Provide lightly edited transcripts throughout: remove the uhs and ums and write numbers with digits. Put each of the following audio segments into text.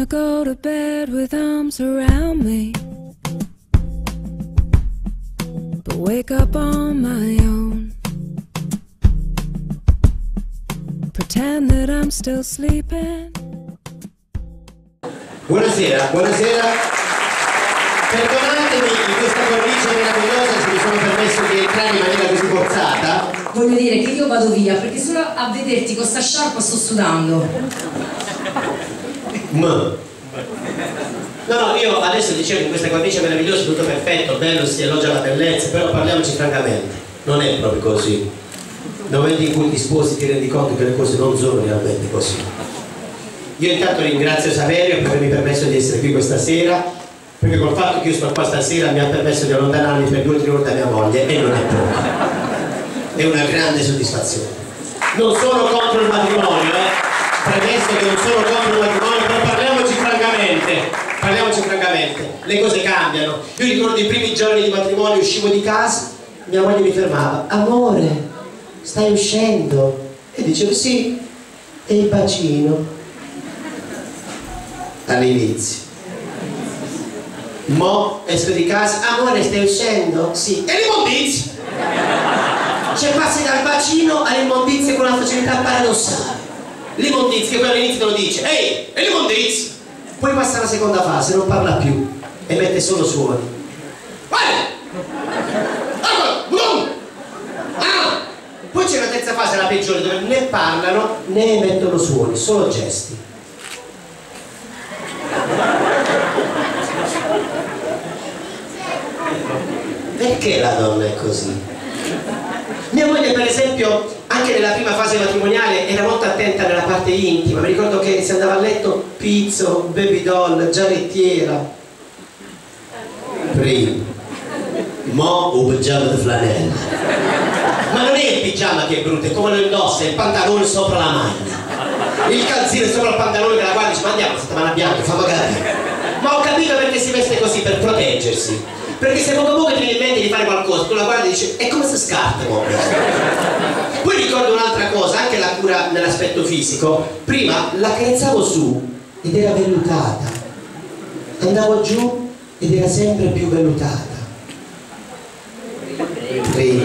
go to bed with arms around me, but wake up on my own. Pretend that I'm still sleeping. Buonasera, buonasera. Perdonatemi in questa cornice meravigliosa se mi sono permesso di entrare in maniera così forzata. Voglio dire che io vado via perché solo a vederti con sta sciarpa sto sudando. No, io adesso dicevo in questa cornice meravigliosa tutto perfetto, bello, si elogia la bellezza, però parliamoci francamente, non è proprio così. Nel momento in cui ti sposi ti rendi conto che le cose non sono realmente così. Io intanto ringrazio Saverio per avermi permesso di essere qui questa sera, perché col fatto che io sto qua stasera mi ha permesso di allontanarmi per 2 o 3 ore da mia moglie e non è poco. È una grande soddisfazione. Non sono contro il matrimonio, premesso che non sono contro il matrimonio, però parliamoci francamente, le cose cambiano. Io ricordo i primi giorni di matrimonio, uscivo di casa, mia moglie mi fermava: amore, stai uscendo? E dicevo sì, e il bacino? All'inizio. Mo esco di casa: amore, stai uscendo? Sì. E l'immondizia? Cioè passi dal bacino all'immondizia con una facilità paradossale. L'immondizia, quello all'inizio te lo dice: ehi, è l'immondizia! Poi passa alla seconda fase, non parla più e mette solo suoni. Poi c'è una terza fase, la peggiore, dove né parlano né mettono suoni, solo gesti. Perché la donna è così? Mia moglie, per esempio, anche nella prima fase matrimoniale era molto attenta nella parte intima. Mi ricordo che si andava a letto pizzo, baby doll, giarrettiera. Prima. Mo un pigiama di flanella. Ma non è il pigiama che è brutto, è come lo indossa, è il pantalone sopra la maglia. Il calzino sopra il pantalone che la guarda e dice: ma andiamo a settimana bianca, fammi capire. Ma ho capito perché si veste così, per proteggersi. Perché se poco ti viene in mente di fare qualcosa, tu la guardi e dici: e come si scarta? Poi ricordo un'altra cosa, anche la cura nell'aspetto fisico. Prima la carezzavo su ed era vellutata, andavo giù ed era sempre più vellutata. Prima.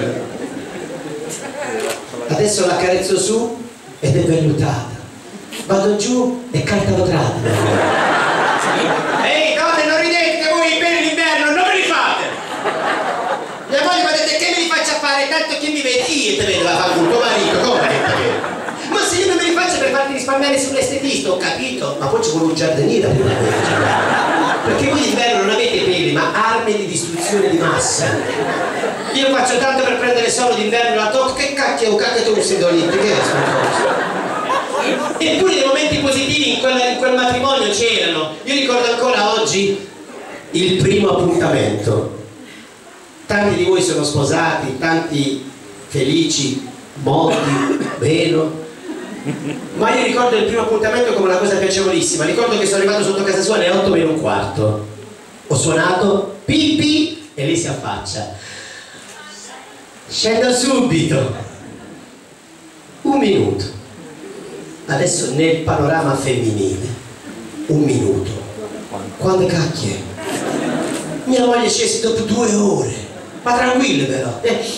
Adesso la carezzo su ed è vellutata, vado giù e carta vetrata. Ehi donne, non ridete che voi per l'inverno non me li fate! Mia moglie mi ha detto: che me li faccio a fare? Tanto che mi vedi, io te vedo la fa con tuo marito, come che te vedo? Ma se io non me li faccio per farti risparmiare sull'estetista, ho capito, ma poi ci vuole un giardiniere prima di perché voi d'inverno non avete peli, ma armi di distruzione di massa. Io faccio tanto per prendere solo d'inverno la tocca, che cacchio tu sei dolente, che è questa cosa? Eppure dei momenti positivi in quel matrimonio c'erano. Io ricordo ancora oggi il primo appuntamento. Tanti di voi sono sposati, tanti felici, molti, meno. Ma io ricordo il primo appuntamento come una cosa piacevolissima. Ricordo che sono arrivato sotto casa sua alle 8 meno un quarto. Ho suonato pipì e lei si affaccia: scendo subito. 1 minuto. Adesso nel panorama femminile 1 minuto. Quando cacchio è? Mia moglie è scesa dopo 2 ore. Ma tranquillo però.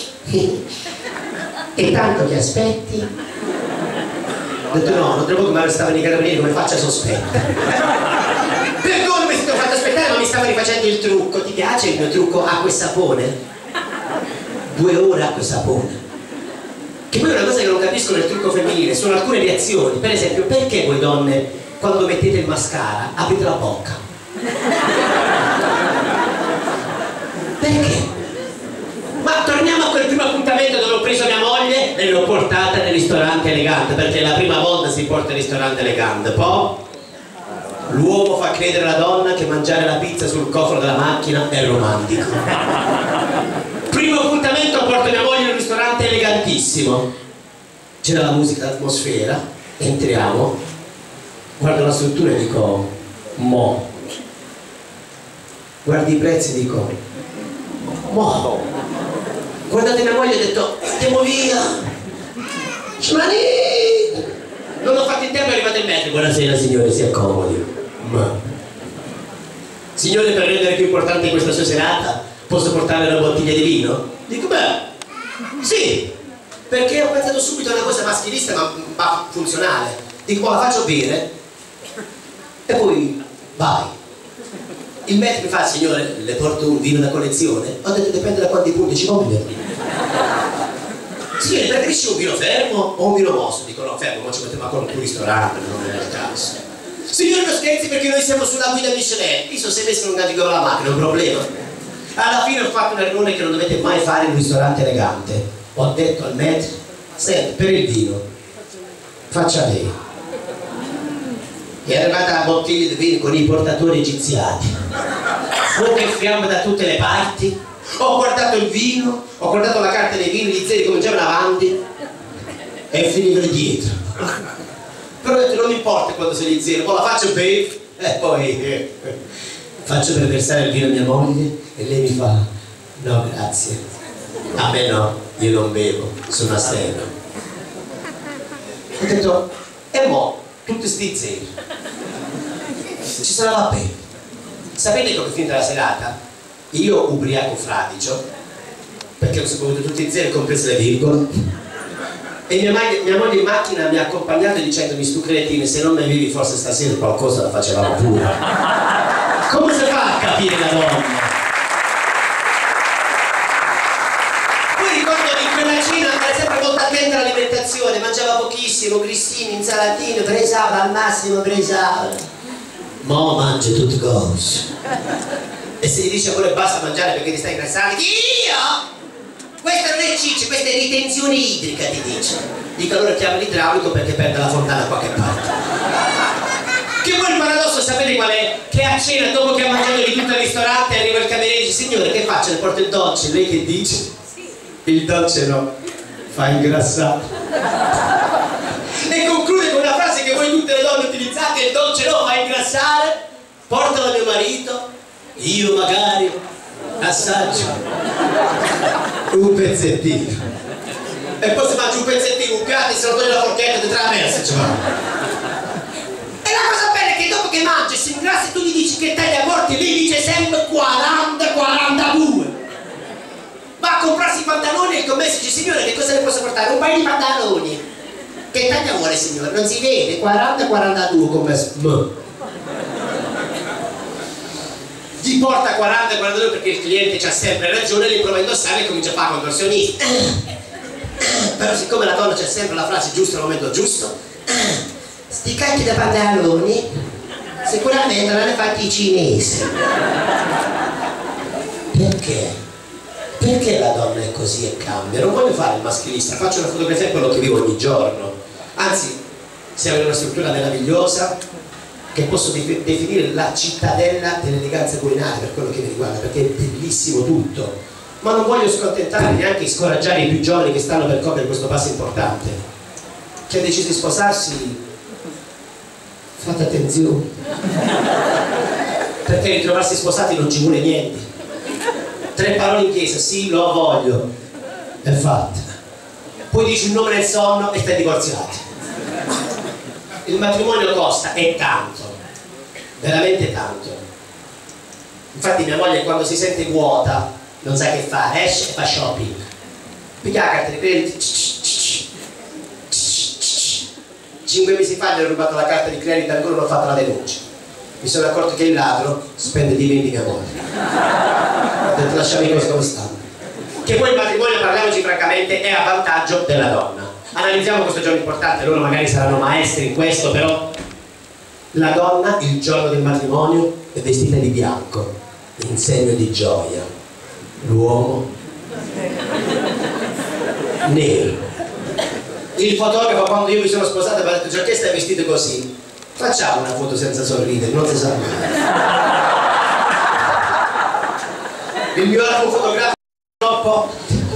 E tanto che aspetti? Ho detto: no, non trovo che mi arrestavano i carabinieri, come faccia sospetta. Perdonami se ti ho fatto aspettare, ma mi stavo rifacendo il trucco. Ti piace il mio trucco acqua e sapone? 2 ore acqua e sapone. Che poi è una cosa che non capisco nel trucco femminile, sono alcune reazioni. Per esempio, perché voi donne quando mettete il mascara aprite la bocca? Perché? Ma torniamo a quel primo appuntamento dove ho preso mia moglie e l'ho portata nel ristorante elegante, perché la prima volta si porta il ristorante elegante, poi l'uomo fa credere alla donna che mangiare la pizza sul cofano della macchina è romantico. Primo appuntamento, porto mia moglie in un ristorante elegantissimo, c'era la musica, l'atmosfera, entriamo, guardo la struttura e dico: mo. Guardi i prezzi e dico: mo. Guardate mia moglie e ho detto: andiamo via. Schmani! Non l'ho fatto in tempo, è arrivato il metro. Buonasera signore, si accomodi. Ma signore, per rendere più importante questa sua serata, posso portare una bottiglia di vino? Dico, beh, sì, perché ho pensato subito a una cosa maschilista ma funzionale. Dico, la faccio bere e poi vai. Il maître mi fa, signore, le porto un vino da collezione? Ho detto, dipende da quanti punti ci vogliono. Signore, preferisci un vino fermo o un vino mosso? Dico, no, fermo, ma ci mettiamo con un ristorante, non è il caso. Signore, non scherzi, perché noi siamo sulla guida Michelin. Io sono 6 mesi che non navigo la macchina, è un problema. Alla fine ho fatto un errore che non dovete mai fare in un ristorante elegante. Ho detto al maître, senti, per il vino, faccia lei. È arrivata la bottiglia di vino con i portatori egiziati. Fuoco e fiamme da tutte le parti. Ho guardato il vino, ho guardato la carta dei vini, gli zeri cominciavano avanti e finivano dietro. Però ho detto, non mi importa quando sono gli zeri, poi la faccio bere e poi faccio per versare il vino a mia moglie e lei mi fa, no grazie, a me no, io non bevo, sono astemio. Ho detto, e mo, tutti sti zeri, ci sarà la bene. Sapete come è finita la serata? Io ubriaco fradicio, perché ho bevuto tutti i zeri, comprese le virgole, e mia moglie in macchina mi ha accompagnato dicendomi, stu cretino, se non mi avevi forse stasera qualcosa la facevamo pure. Come si fa a capire la donna? Poi ricordo che in quella cena era sempre molto attenta all'alimentazione, mangiava pochissimo, grissini, insalatine, presava al massimo, presava. Mo mangia tutte cose. E se gli dice pure basta mangiare perché ti stai ingrassando, io? Questa non è ciccia, questa è ritenzione idrica, ti dice. Dico, allora chiama l'idraulico perché perde la fontana da qualche parte. Che poi il paradosso sapete qual è? Che a cena, dopo che ha mangiato di tutto il ristorante, arriva il cameriere e dice, signore, che faccio? Le porto il dolce. Lei che dice? Il dolce no, fa ingrassare. E conclude con una frase che voi tutte le donne utilizzate, il dolce no, fa ingrassare. Portalo a mio marito, io magari assaggio un pezzettino e poi si mangia un pezzettino, un piatto, se lo toglie la forchetta di traversa, cioè. E la cosa bella è che dopo che mangia e si ingrassa e tu gli dici che taglia corti, lei dice sempre 40-42. Va a comprarsi i pantaloni e il commesso dice, signore, che cosa le posso portare? Un paio di pantaloni. Che taglia vuole, signore? Non si vede, 40-42 commesso. Gli porta 40-42 perché il cliente c'ha sempre ragione, li prova a indossare e comincia a fare contorsionista. Però siccome la donna c'è sempre la frase giusta al momento giusto, sti cacchi da pantaloni sicuramente non ne fatti i cinesi. Perché? Perché la donna è così e cambia? Non voglio fare il maschilista, faccio una fotografia di quello che vivo ogni giorno. Anzi, siamo in una struttura meravigliosa che posso definire la cittadella dell'eleganza culinaria per quello che mi riguarda, perché è bellissimo tutto. Ma non voglio scontentare neanche scoraggiare i più giovani che stanno per compiere questo passo importante. Chi ha deciso di sposarsi, fate attenzione, perché ritrovarsi sposati non ci vuole niente. 3 parole in chiesa, sì, lo voglio, è fatta. Poi dici il nome nel sonno e stai divorziati. Il matrimonio costa, e tanto, veramente tanto. Infatti mia moglie quando si sente vuota non sa che fa, esce e fa shopping, piglia la carta di credito. 5 mesi fa gli ho rubato la carta di credito e ancora non ho fatto la denuncia. Mi sono accorto che il ladro spende di 20 mia moglie. Ho detto lasciami così come stanno. Che poi il matrimonio, parliamoci francamente, è a vantaggio della donna. Analizziamo questo giorno importante, loro magari saranno maestri in questo, però la donna il giorno del matrimonio è vestita di bianco, in segno di gioia. L'uomo nero. Il fotografo quando io mi sono sposato mi ha detto, già che stai vestito così? Facciamo una foto senza sorridere, non si sa mai. Il mio album fotografico purtroppo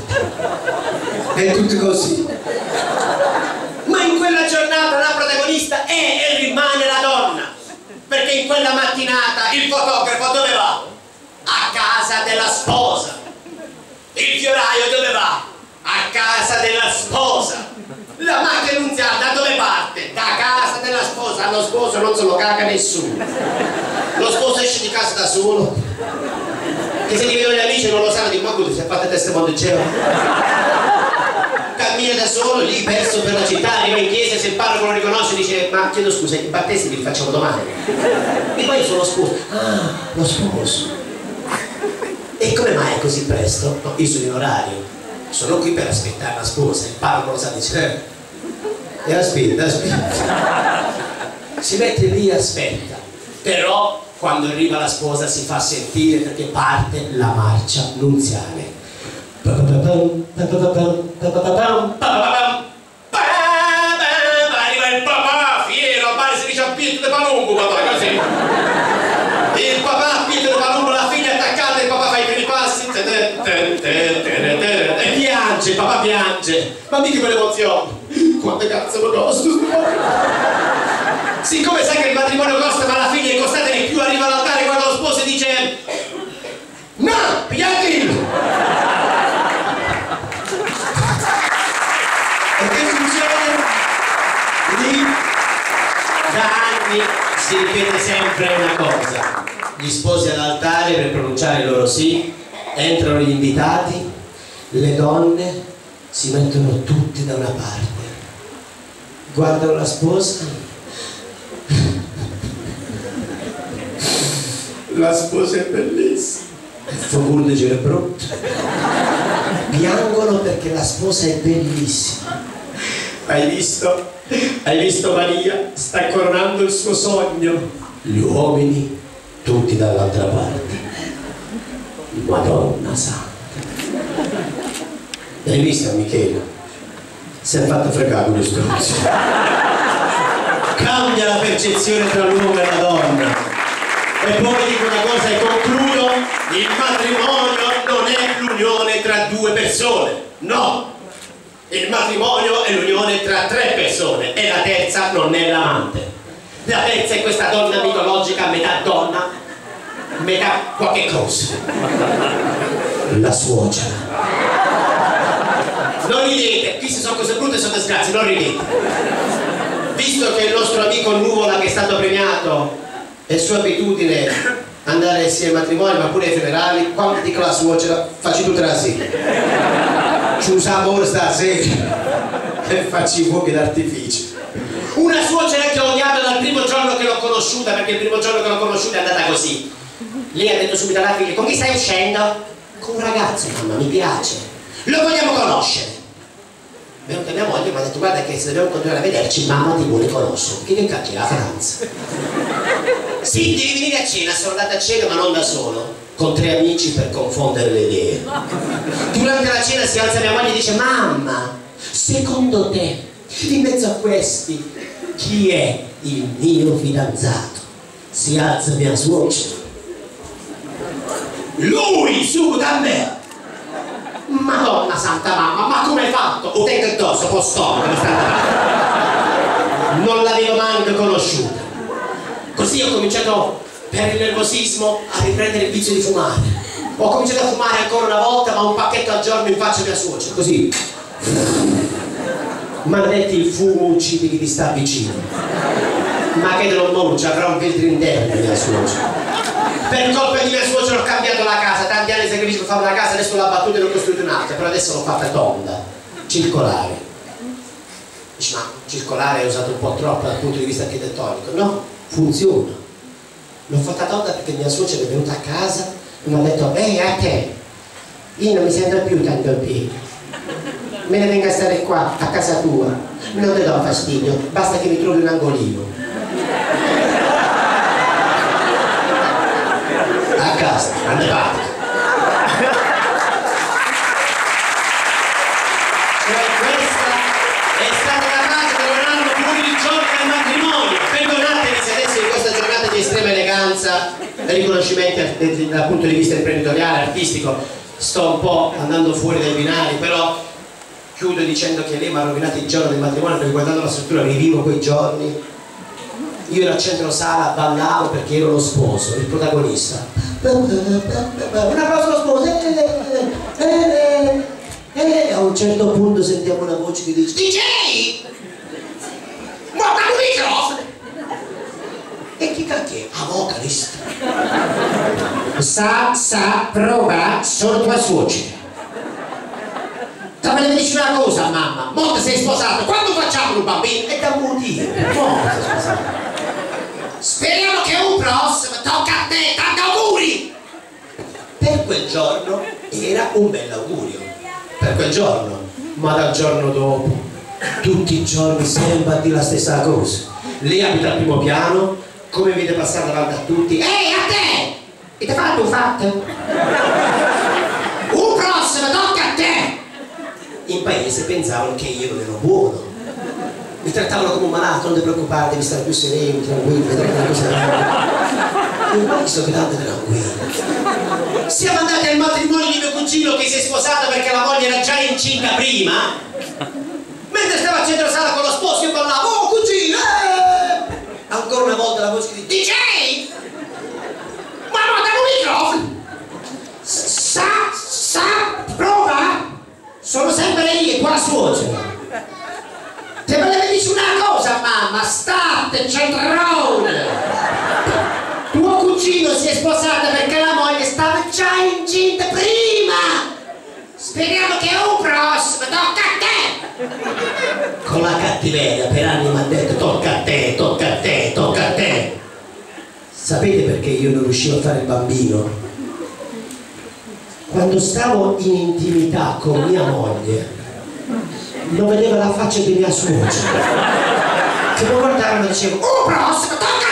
è tutto così. Ma in quella giornata la protagonista è e rimane la donna, perché in quella mattinata il fotografo dove va? A casa della sposa. Il fioraio dove va? A casa della sposa. La macchina nunziata da dove parte? Da casa della sposa. allo sposo non se lo caga nessuno. Lo sposo esce di casa da solo, che se li vedono gli amici non lo sanno, dico ma cosa si è fatta testa Montegeo? Cammina da solo lì perso per la città, arriva in chiesa, se il parroco lo riconosce dice ma chiedo scusa, i battesimi li facciamo domani. E poi io sono lo sposo. Ah, lo sposo. E come mai è così presto? No, io sono in orario, sono qui per aspettare la sposa, il parroco lo sa, dice e aspetta. Si mette lì e aspetta, però quando arriva la sposa si fa sentire perché parte la marcia nuziale. Arriva il papà fiero, pare si dice a Pietro de Palumbo, papà, così. Il papà Pietro de Palumbo, la figlia attaccata, il papà fa i primi passi e piange, il papà piange, ma mica quell'emozione. Quante cazzo lo costa? Siccome sa che il matrimonio costa ma la figlia è costata di più, arriva all'altare quando lo sposo dice no, pigliatelo! E che succede? Lì da anni si ripete sempre una cosa: gli sposi all'altare per pronunciare il loro sì, entrano gli invitati, le donne si mettono tutte da una parte, guardano la sposa. La sposa è bellissima, Fogunde gira brutto. Piangono perché la sposa è bellissima. Hai visto? Hai visto Maria? Sta coronando il suo sogno. Gli uomini tutti dall'altra parte. Madonna santa. Hai visto Michela? Si è fatto fregare con le stronzi. Cambia la percezione tra l'uomo e la donna. E poi dico una cosa e concludo: il matrimonio non è l'unione tra due persone, no! Il matrimonio è l'unione tra tre persone e la terza non è l'amante. La terza è questa donna mitologica, metà donna, metà qualche cosa. La suocera. Non ridete, qui se sono cose brutte e sono disgrazie, non ridete. Visto che il nostro amico Nuvola, che è stato premiato, è sua abitudine andare sia ai matrimoni ma pure ai funerali, quando dico la suocera facci tutta la sera, ci usiamo ora stasera e faccio i fuochi d'artificio. Una suocera che ho odiato dal primo giorno che l'ho conosciuta, perché il primo giorno che l'ho conosciuta è andata così. Lei ha detto subito alla figlia: con chi stai uscendo? Con un ragazzo, mamma, mi piace, lo vogliamo conoscere. Venuta mia moglie mi ha detto: guarda che se dobbiamo continuare a vederci mamma ti vuole conoscere. Che cacchio, la Franza? Sì, devi venire a cena. Sono andata a cena ma non da solo, con tre amici per confondere le idee. Durante la cena si alza mia moglie e dice: mamma, secondo te in mezzo a questi chi è il mio fidanzato? Si alza mia suocera: lui, su da me. Madonna santa mamma, ma come hai fatto? O tengo addosso, postone, non l'avevo manco conosciuta. Così ho cominciato, per il nervosismo, a riprendere il vizio di fumare. Ho cominciato a fumare ancora una volta, ma un pacchetto al giorno in faccia mia suocera, così. Maledetti, il fumo uccide chi ti sta vicino. Ma che non muccia, avrà un vetro interno mia suocera. Per colpa di mia suocera ho cambiato la casa, tanti anni di sacrificio per fare una casa, adesso l'ho abbattuta e l'ho costruita un'altra, però adesso l'ho fatta tonda, circolare. Dici, ma circolare è usato un po' troppo dal punto di vista architettonico. No, funziona. L'ho fatta tonda perché mia suocera è venuta a casa e mi ha detto: ehi, a te, io non mi sento più tanto in piedi, me ne venga a stare qua, a casa tua, non ti do fastidio, basta che mi trovi un angolino. A casa, andate. Questa è stata la frase che vorranno pure il giorno del matrimonio. Perdonatemi se adesso in questa giornata di estrema eleganza e riconoscimenti dal punto di vista imprenditoriale, artistico, sto un po' andando fuori dai binari, però chiudo dicendo che lei mi ha rovinato il giorno del matrimonio, perché guardando la struttura rivivo quei giorni. Io ero al centro sala, ballavo perché ero lo sposo, il protagonista. Un applauso allo sposo. A un certo punto sentiamo una voce che dice: DJ! Guarda il microfono! mica che, a vocalista. Prova, sono tua suocera. Te mi dici una cosa, mamma, mo te sei sposato, quando facciamo un bambino? È da morire, Speriamo che un prossimo tocca a te, tanti auguri! Per quel giorno era un bell'augurio. Per quel giorno, ma dal giorno dopo, tutti i giorni sempre a dire la stessa cosa. Lei abita al primo piano, come vede passare davanti a tutti. Ehi, a te! E ti fatto un fatto? Un prossimo tocca a te! In paese pensavano che io non ero buono. Mi trattavano come un malato, non ti preoccupare, devi stare più sereno, tranquillo, vedrai che la cosa è. Io mai sto gridando tranquillo. Siamo andati al matrimonio di mio cugino che si è sposato perché la moglie era già incinta prima. Mentre stava a centro sala con lo sposo io ballavo, oh cugino! Ancora una volta la voce di DJ! Mamma, dammi un microfono! Prova! Sono sempre io, qua suocera. Te volevo dire una cosa, mamma, state centrone! Tuo cugino si è sposato perché la moglie stava già incinta prima! Speriamo che un prossimo tocca a te! Con la cattiveria per anni mi ha detto tocca a te, tocca a te, tocca a te. Sapete perché io non riuscivo a fare il bambino? Quando stavo in intimità con mia moglie non vedeva la faccia di mia suocera che mi guardava e mi diceva Un prossimo tocca